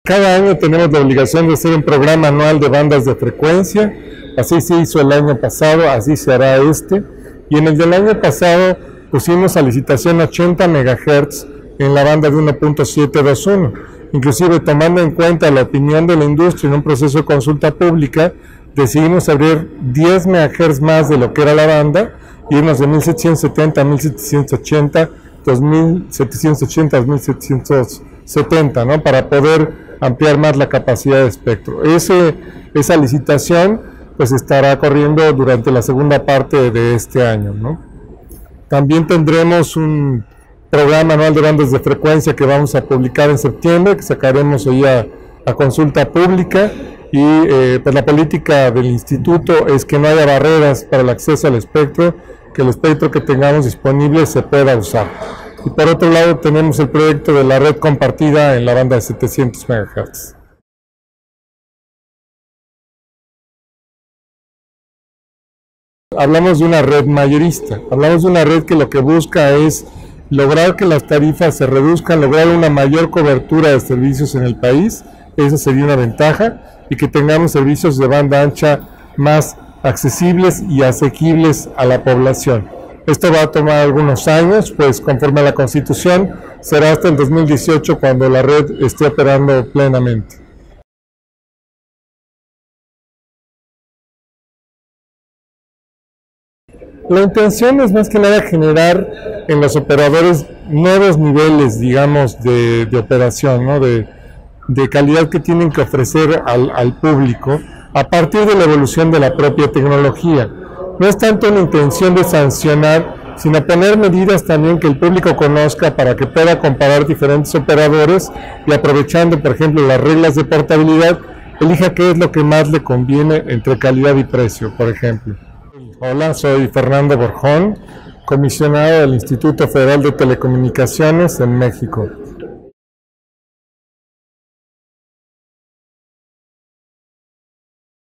Cada año tenemos la obligación de hacer un programa anual de bandas de frecuencia. Así se hizo el año pasado, así se hará este. Y en el del año pasado pusimos a licitación 80 MHz en la banda de 1.721. Inclusive, tomando en cuenta la opinión de la industria en un proceso de consulta pública, decidimos abrir 10 MHz más de lo que era la banda, irnos de 1770 a 1780, 2780 a 2770, ¿no? Para poder ampliar más la capacidad de espectro. Esa licitación pues estará corriendo durante la segunda parte de este año, ¿no? También tendremos un programa anual de bandas de frecuencia que vamos a publicar en septiembre, que sacaremos hoy a consulta pública, y pues la política del instituto es que no haya barreras para el acceso al espectro, que el espectro que tengamos disponible se pueda usar. Y por otro lado tenemos el proyecto de la red compartida en la banda de 700 MHz. Hablamos de una red mayorista, hablamos de una red que lo que busca es lograr que las tarifas se reduzcan, lograr una mayor cobertura de servicios en el país. Esa sería una ventaja, y que tengamos servicios de banda ancha más accesibles y asequibles a la población. Esto va a tomar algunos años, pues conforme a la Constitución será hasta el 2018 cuando la red esté operando plenamente. La intención es más que nada generar en los operadores nuevos niveles, digamos, de operación, ¿no? de calidad que tienen que ofrecer al público a partir de la evolución de la propia tecnología. No es tanto una intención de sancionar, sino poner medidas también que el público conozca para que pueda comparar diferentes operadores y, aprovechando, por ejemplo, las reglas de portabilidad, elija qué es lo que más le conviene entre calidad y precio, por ejemplo. Hola, soy Fernando Borjón, comisionado del Instituto Federal de Telecomunicaciones en México.